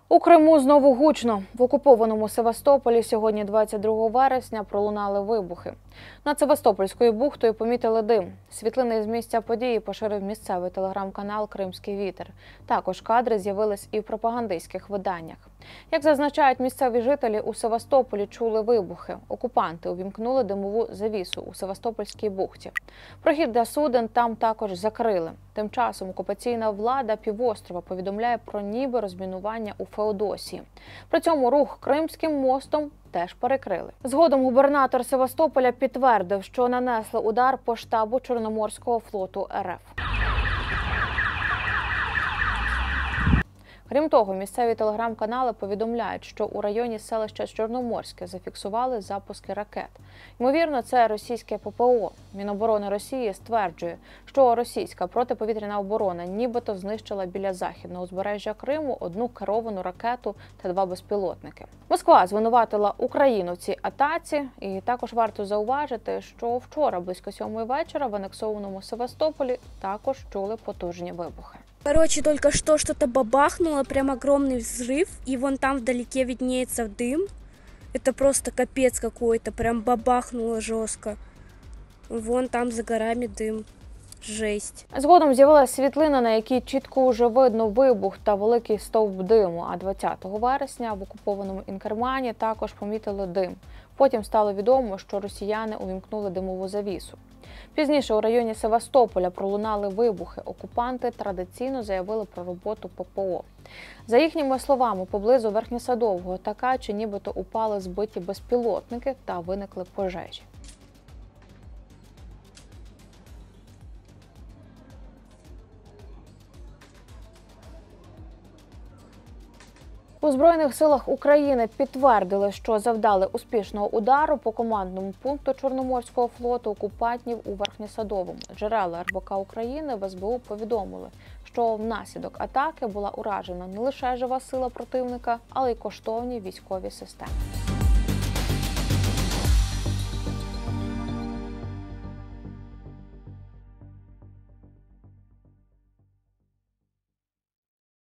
У Криму знову гучно. В окупованому Севастополі сьогодні, 22 вересня, пролунали вибухи. Над Севастопольською бухтою помітили дим. Світлини з місця події поширив місцевий телеграм-канал «Кримський вітер». Також кадри з'явились і в пропагандистських виданнях. Як зазначають місцеві жителі, у Севастополі чули вибухи. Окупанти увімкнули димову завісу у Севастопольській бухті. Прохід для суден там також закрили. Тим часом окупаційна влада півострова повідомляє про ніби розмінування у Феодосії. При цьому рух Кримським мостом теж перекрили. Згодом губернатор Севастополя підтвердив, що нанесли удар по штабу Чорноморського флоту РФ. Крім того, місцеві телеграм-канали повідомляють, що у районі селища Чорноморське зафіксували запуски ракет. Ймовірно, це російське ППО. Міноборони Росії стверджує, що російська протиповітряна оборона нібито знищила біля західного узбережжя Криму одну керовану ракету та 2 безпілотники. Москва звинуватила Україну в цій атаці. І також варто зауважити, що вчора близько 7-ї вечора в анексованому Севастополі також чули потужні вибухи. Короче, только что что-то бабахнуло, прям огромный взрыв, и вон там вдалеке виднеется дым. Это просто капец какой-то, прям бабахнуло жестко. Вон там за горами дым. Жесть. Згодом з'явилася світлина, на якій чітко вже видно вибух та великий стовп диму. А 20 вересня в окупованому Інкермані також помітили дим. Потім стало відомо, що росіяни увімкнули димову завісу. Пізніше у районі Севастополя пролунали вибухи. Окупанти традиційно заявили про роботу ППО. За їхніми словами, поблизу Верхньосадового Такачі нібито упали збиті безпілотники та виникли пожежі. У Збройних силах України підтвердили, що завдали успішного удару по командному пункту Чорноморського флоту окупантів у Верхньосадовому. Джерела РБК України в СБУ повідомили, що внаслідок атаки була уражена не лише жива сила противника, але й коштовні військові системи.